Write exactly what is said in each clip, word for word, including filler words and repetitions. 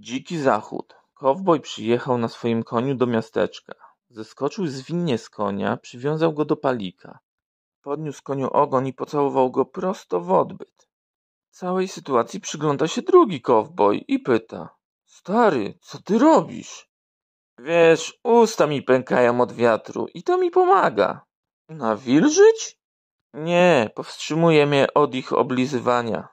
Dziki zachód. Kowboj przyjechał na swoim koniu do miasteczka. Zeskoczył zwinnie z konia, przywiązał go do palika. Podniósł koniu ogon i pocałował go prosto w odbyt. Całej sytuacji przygląda się drugi kowboj i pyta: Stary, co ty robisz? Wiesz, usta mi pękają od wiatru i to mi pomaga. Nawilżyć? Nie, powstrzymuje mnie od ich oblizywania.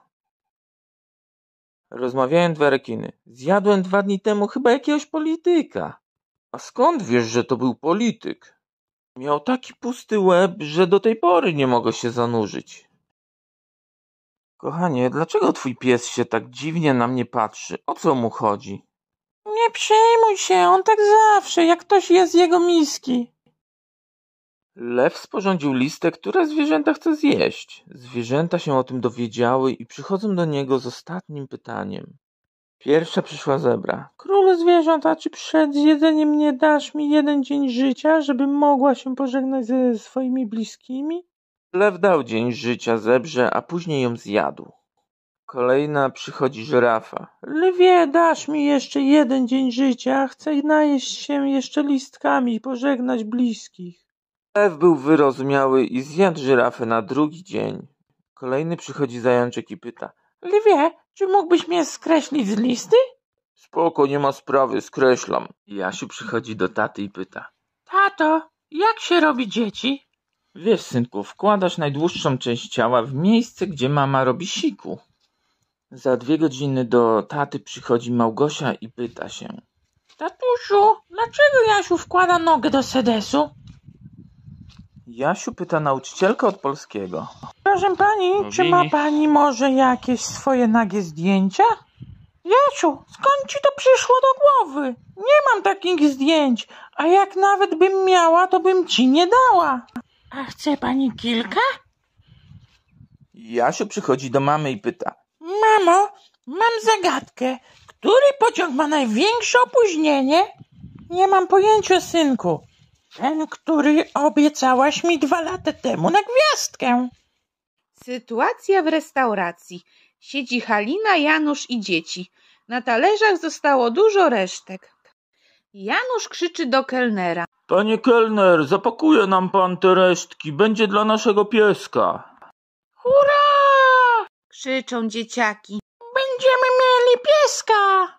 Rozmawiają dwa rekiny. Zjadłem dwa dni temu chyba jakiegoś polityka. A skąd wiesz, że to był polityk? Miał taki pusty łeb, że do tej pory nie mogę się zanurzyć. Kochanie, dlaczego twój pies się tak dziwnie na mnie patrzy? O co mu chodzi? Nie przejmuj się, on tak zawsze, jak ktoś je z jego miski. Lew sporządził listę, które zwierzęta chce zjeść. Zwierzęta się o tym dowiedziały i przychodzą do niego z ostatnim pytaniem. Pierwsza przyszła zebra. Królu zwierząt, a czy przed zjedzeniem nie dasz mi jeden dzień życia, żebym mogła się pożegnać ze swoimi bliskimi? Lew dał dzień życia zebrze, a później ją zjadł. Kolejna przychodzi żyrafa. Lwie, dasz mi jeszcze jeden dzień życia, chcę najeść się jeszcze listkami i pożegnać bliskich. Lew był wyrozumiały i zjadł żyrafę na drugi dzień. Kolejny przychodzi zajączek i pyta. Lwie, czy mógłbyś mnie skreślić z listy? Spoko, nie ma sprawy, skreślam. Jasiu przychodzi do taty i pyta. Tato, jak się robi dzieci? Wiesz, synku, wkładasz najdłuższą część ciała w miejsce, gdzie mama robi siku. Za dwie godziny do taty przychodzi Małgosia i pyta się. Tatusiu, dlaczego Jasiu wkłada nogę do sedesu? Jasiu pyta nauczycielkę od polskiego. Proszę pani, no czy ma pani może jakieś swoje nagie zdjęcia? Jasiu, skąd ci to przyszło do głowy? Nie mam takich zdjęć, a jak nawet bym miała, to bym ci nie dała. A chce pani kilka? Jasiu przychodzi do mamy i pyta. Mamo, mam zagadkę. Który pociąg ma największe opóźnienie? Nie mam pojęcia, synku. Ten, który obiecałaś mi dwa lata temu na gwiazdkę. Sytuacja w restauracji. Siedzi Halina, Janusz i dzieci. Na talerzach zostało dużo resztek. Janusz krzyczy do kelnera. Panie kelner, zapakuje nam pan te resztki. Będzie dla naszego pieska. Hurra! Krzyczą dzieciaki. Będziemy mieli pieska!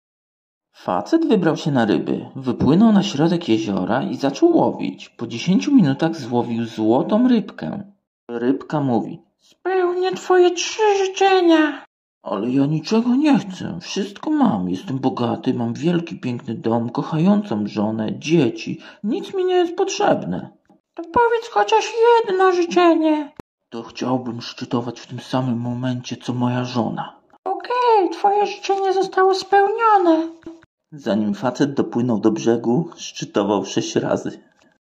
Facet wybrał się na ryby, wypłynął na środek jeziora i zaczął łowić. Po dziesięciu minutach złowił złotą rybkę. Rybka mówi. Spełnię twoje trzy życzenia. Ale ja niczego nie chcę. Wszystko mam. Jestem bogaty, mam wielki, piękny dom, kochającą żonę, dzieci. Nic mi nie jest potrzebne. To powiedz chociaż jedno życzenie. To chciałbym szczytować w tym samym momencie, co moja żona. Okej, twoje życzenie zostało spełnione. Zanim facet dopłynął do brzegu, szczytował sześć razy.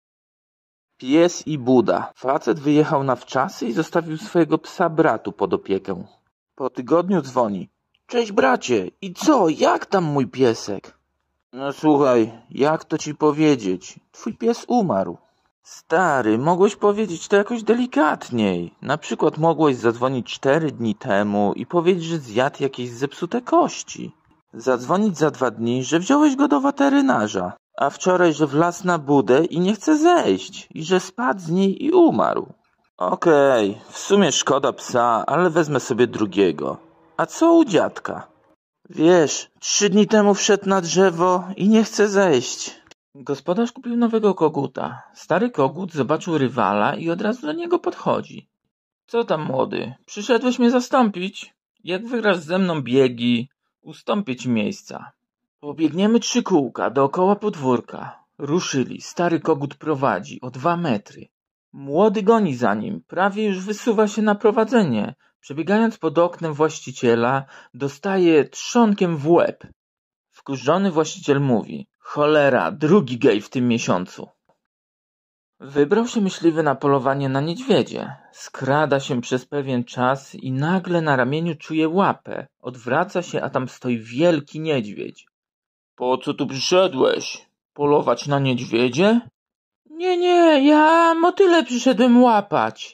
Pies i Buda. Facet wyjechał na wczasy i zostawił swojego psa bratu pod opiekę. Po tygodniu dzwoni. Cześć bracie, i co, jak tam mój piesek? No słuchaj, jak to ci powiedzieć? Twój pies umarł. Stary, mogłeś powiedzieć to jakoś delikatniej. Na przykład mogłeś zadzwonić cztery dni temu i powiedzieć, że zjadł jakieś zepsute kości. Zadzwonić za dwa dni, że wziąłeś go do weterynarza, a wczoraj, że wlazł na budę i nie chce zejść i że spadł z niej i umarł. Okej, okay, w sumie szkoda psa, ale wezmę sobie drugiego. A co u dziadka? Wiesz, trzy dni temu wszedł na drzewo i nie chce zejść. Gospodarz kupił nowego koguta. Stary kogut zobaczył rywala i od razu do niego podchodzi. Co tam, młody? Przyszedłeś mnie zastąpić? Jak wygrasz ze mną biegi, ustąpię ci miejsca. Pobiegniemy trzy kółka dookoła podwórka. Ruszyli. Stary kogut prowadzi o dwa metry. Młody goni za nim. Prawie już wysuwa się na prowadzenie. Przebiegając pod oknem właściciela, dostaje trzonkiem w łeb. Wkurzony właściciel mówi. Cholera, drugi gej w tym miesiącu. Wybrał się myśliwy na polowanie na niedźwiedzie. Skrada się przez pewien czas i nagle na ramieniu czuje łapę. Odwraca się, a tam stoi wielki niedźwiedź. Po co tu przyszedłeś? Polować na niedźwiedzie? Nie, nie, ja motyle przyszedłem łapać.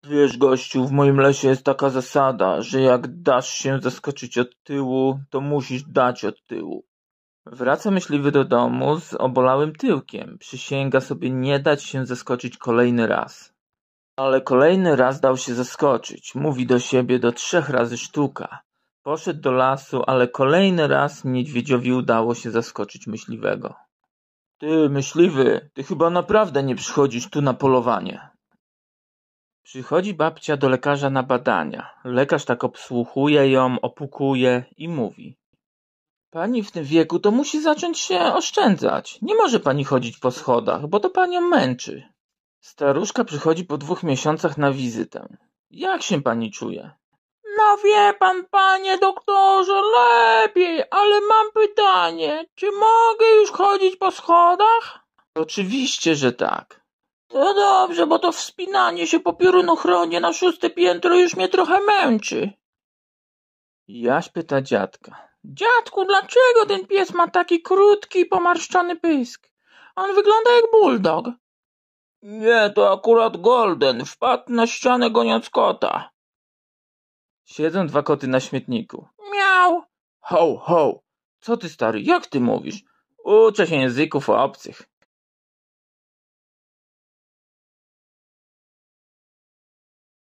Wiesz, gościu, w moim lesie jest taka zasada, że jak dasz się zaskoczyć od tyłu, to musisz dać od tyłu. Wraca myśliwy do domu z obolałym tyłkiem. Przysięga sobie nie dać się zaskoczyć kolejny raz. Ale kolejny raz dał się zaskoczyć. Mówi do siebie do trzech razy sztuka. Poszedł do lasu, ale kolejny raz niedźwiedziowi udało się zaskoczyć myśliwego. Ty, myśliwy, ty chyba naprawdę nie przychodzisz tu na polowanie. Przychodzi babcia do lekarza na badania. Lekarz tak obsłuchuje ją, opukuje i mówi. Pani w tym wieku to musi zacząć się oszczędzać. Nie może pani chodzić po schodach, bo to panią męczy. Staruszka przychodzi po dwóch miesiącach na wizytę. Jak się pani czuje? No wie pan, panie doktorze, lepiej, ale mam pytanie. Czy mogę już chodzić po schodach? Oczywiście, że tak. To dobrze, bo to wspinanie się po piorunochronie na szóste piętro już mnie trochę męczy. Jaś pyta dziadka. Dziadku, dlaczego ten pies ma taki krótki, pomarszczony pysk? On wygląda jak bulldog. Nie, to akurat Golden. Wpadł na ścianę goniąc kota. Siedzą dwa koty na śmietniku. Miau. Ho, ho. Co ty, stary, jak ty mówisz? Uczę się języków obcych.